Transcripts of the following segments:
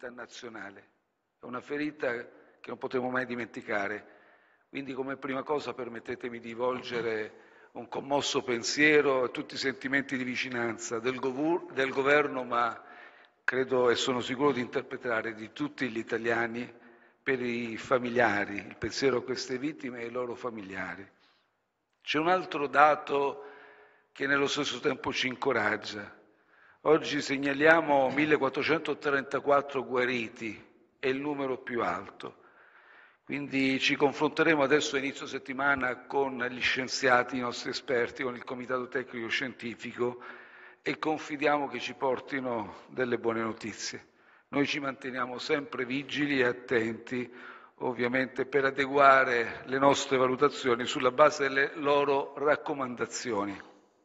ferita nazionale, è una ferita che non potremo mai dimenticare. Quindi come prima cosa permettetemi di volgere un commosso pensiero a tutti i sentimenti di vicinanza del governo, ma credo e sono sicuro di interpretare di tutti gli italiani per i familiari, il pensiero a queste vittime e ai loro familiari. C'è un altro dato che nello stesso tempo ci incoraggia. Oggi segnaliamo 1434 guariti, è il numero più alto. Quindi ci confronteremo adesso a inizio settimana con gli scienziati, i nostri esperti, con il Comitato Tecnico Scientifico e confidiamo che ci portino delle buone notizie. Noi ci manteniamo sempre vigili e attenti, ovviamente per adeguare le nostre valutazioni sulla base delle loro raccomandazioni.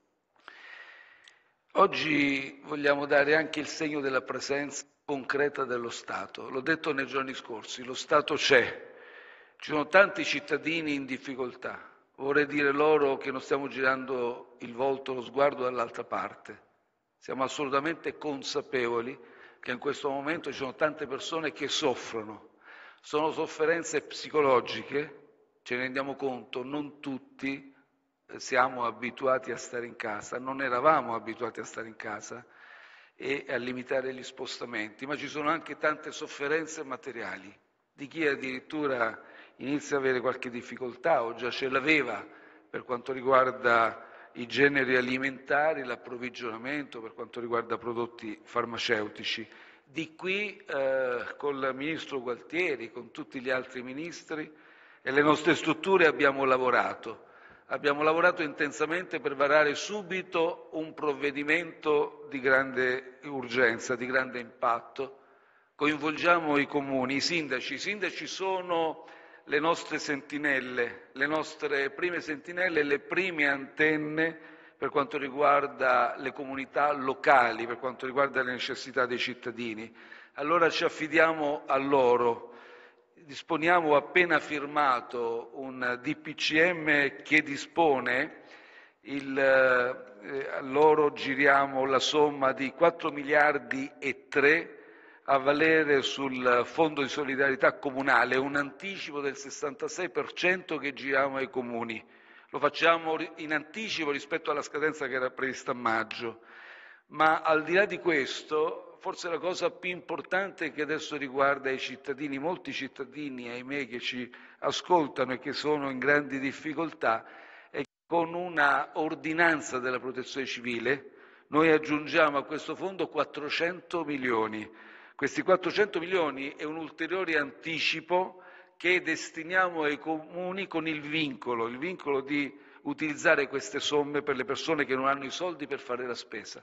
Oggi vogliamo dare anche il segno della presenza concreta dello Stato. L'ho detto nei giorni scorsi, lo Stato c'è. Ci sono tanti cittadini in difficoltà. Vorrei dire loro che non stiamo girando il volto, lo sguardo dall'altra parte. Siamo assolutamente consapevoli che in questo momento ci sono tante persone che soffrono. Sono sofferenze psicologiche, ce ne rendiamo conto, non tutti siamo abituati a stare in casa, non eravamo abituati a stare in casa e a limitare gli spostamenti, ma ci sono anche tante sofferenze materiali, di chi addirittura inizia ad avere qualche difficoltà o già ce l'aveva per quanto riguarda i generi alimentari, l'approvvigionamento, per quanto riguarda prodotti farmaceutici. Di qui col Ministro Gualtieri, con tutti gli altri ministri e le nostre strutture abbiamo lavorato. Abbiamo lavorato intensamente per varare subito un provvedimento di grande urgenza, di grande impatto. Coinvolgiamo i comuni, i sindaci. I sindaci sono le nostre sentinelle, le nostre prime sentinelle, le prime antenne per quanto riguarda le comunità locali, per quanto riguarda le necessità dei cittadini. Allora ci affidiamo a loro. Disponiamo, appena firmato, un DPCM che dispone, a loro giriamo la somma di 4 miliardi e 3 a valere sul Fondo di solidarietà comunale, un anticipo del 66% che giriamo ai comuni. Lo facciamo in anticipo rispetto alla scadenza che era prevista a maggio. Ma al di là di questo, forse la cosa più importante che adesso riguarda i cittadini, molti cittadini, ahimè, che ci ascoltano e che sono in grandi difficoltà, è che con una ordinanza della Protezione Civile noi aggiungiamo a questo fondo 400 milioni. Questi 400 milioni è un ulteriore anticipo che destiniamo ai comuni con il vincolo di utilizzare queste somme per le persone che non hanno i soldi per fare la spesa.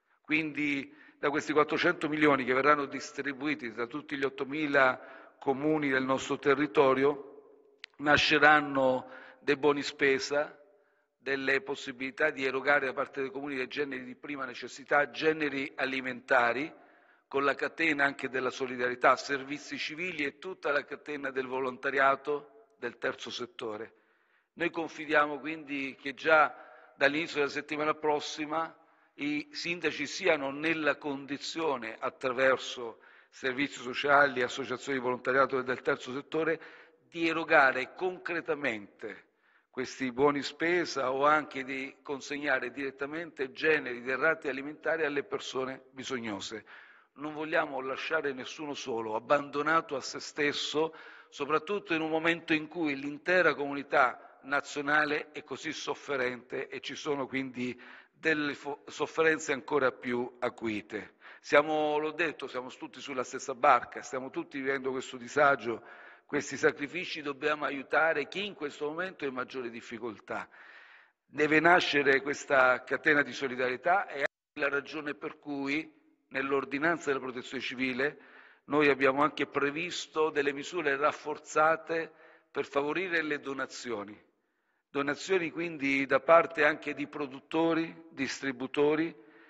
Quindi da questi 400 milioni che verranno distribuiti da tutti gli 8.000 comuni del nostro territorio nasceranno dei buoni spesa, delle possibilità di erogare da parte dei comuni dei generi di prima necessità, generi alimentari, con la catena anche della solidarietà, servizi civili e tutta la catena del volontariato del terzo settore. Noi confidiamo quindi che già dall'inizio della settimana prossima i sindaci siano nella condizione, attraverso servizi sociali, associazioni di volontariato del terzo settore, di erogare concretamente questi buoni spesa o anche di consegnare direttamente generi derrate alimentari alle persone bisognose. Non vogliamo lasciare nessuno solo, abbandonato a se stesso, soprattutto in un momento in cui l'intera comunità nazionale è così sofferente e ci sono quindi delle sofferenze ancora più acuite. L'ho detto, siamo tutti sulla stessa barca, stiamo tutti vivendo questo disagio, questi sacrifici, dobbiamo aiutare chi in questo momento è in maggiore difficoltà. Deve nascere questa catena di solidarietà e anche la ragione per cui nell'ordinanza della Protezione Civile noi abbiamo anche previsto delle misure rafforzate per favorire le donazioni. Donazioni quindi da parte anche di produttori, distributori.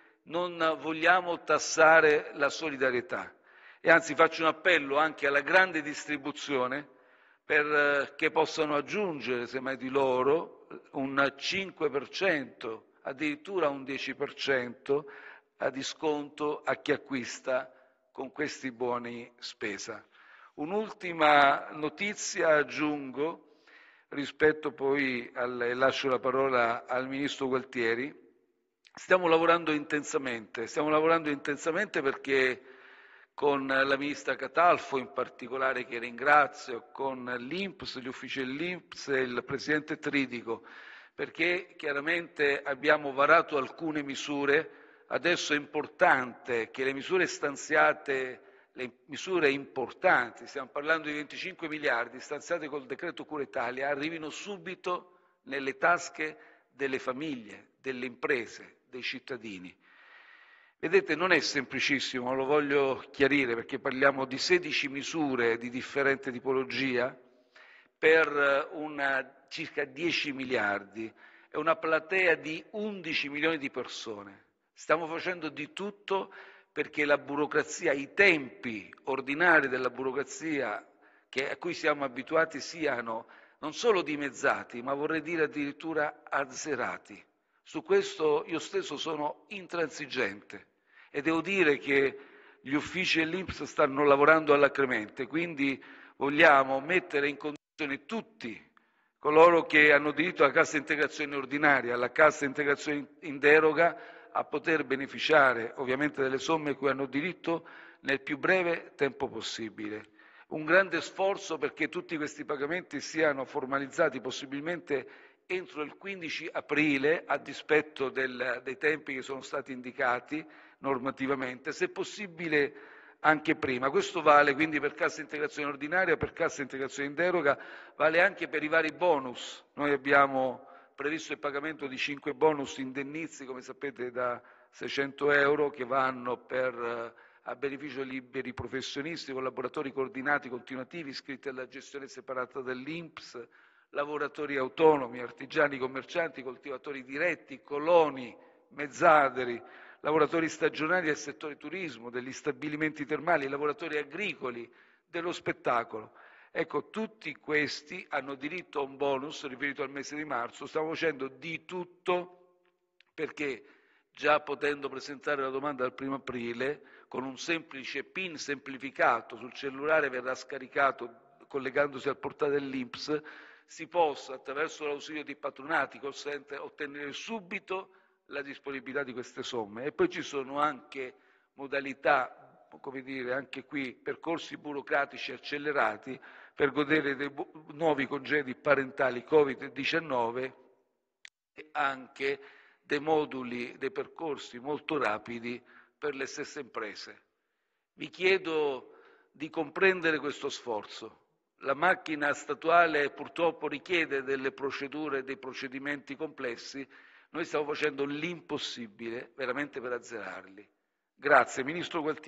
Non vogliamo tassare la solidarietà e anzi faccio un appello anche alla grande distribuzione perché possano aggiungere, semmai di loro, un 5%, addirittura un 10% a disconto a chi acquista con questi buoni spesa. Un'ultima notizia aggiungo rispetto poi lascio la parola al Ministro Gualtieri. Stiamo lavorando intensamente perché con la Ministra Catalfo in particolare, che ringrazio, con l'INPS, gli uffici dell'INPS e il Presidente Tridico, perché chiaramente abbiamo varato alcune misure. Adesso è importante che le misure stanziate, le misure importanti, stiamo parlando di 25 miliardi stanziati col decreto Cura Italia, arrivino subito nelle tasche delle famiglie, delle imprese, dei cittadini. Vedete, non è semplicissimo, lo voglio chiarire, perché parliamo di 16 misure di differente tipologia per circa 10 miliardi, è una platea di 11 milioni di persone. Stiamo facendo di tutto perché la burocrazia, i tempi ordinari della burocrazia a cui siamo abituati siano non solo dimezzati, ma vorrei dire addirittura azzerati. Su questo io stesso sono intransigente e devo dire che gli uffici dell'INPS stanno lavorando alacremente, quindi vogliamo mettere in condizione tutti coloro che hanno diritto alla cassa integrazione ordinaria, alla cassa integrazione in deroga, a poter beneficiare ovviamente delle somme cui hanno diritto nel più breve tempo possibile. Un grande sforzo perché tutti questi pagamenti siano formalizzati possibilmente entro il 15 aprile, a dispetto dei tempi che sono stati indicati normativamente, se possibile anche prima. Questo vale quindi per cassa integrazione ordinaria, per cassa integrazione in deroga, vale anche per i vari bonus. Noi abbiamo previsto il pagamento di 5 bonus indennizi, come sapete, da 600 euro, che vanno a beneficio dei liberi professionisti, collaboratori coordinati continuativi iscritti alla gestione separata dell'INPS, lavoratori autonomi, artigiani, commercianti, coltivatori diretti, coloni, mezzadri, lavoratori stagionali del settore turismo, degli stabilimenti termali, lavoratori agricoli, dello spettacolo. Ecco, tutti questi hanno diritto a un bonus riferito al mese di marzo. Stiamo facendo di tutto perché, già potendo presentare la domanda dal 1° aprile, con un semplice PIN semplificato sul cellulare verrà scaricato collegandosi al portale dell'INPS, si possa, attraverso l'ausilio di patronati, call center, ottenere subito la disponibilità di queste somme. E poi ci sono anche modalità, come dire, anche qui percorsi burocratici accelerati per godere dei nuovi congedi parentali Covid-19 e anche dei moduli, dei percorsi molto rapidi per le stesse imprese. Vi chiedo di comprendere questo sforzo. La macchina statuale purtroppo richiede delle procedure, dei procedimenti complessi. Noi stiamo facendo l'impossibile veramente per azzerarli. Grazie, Ministro Gualtieri.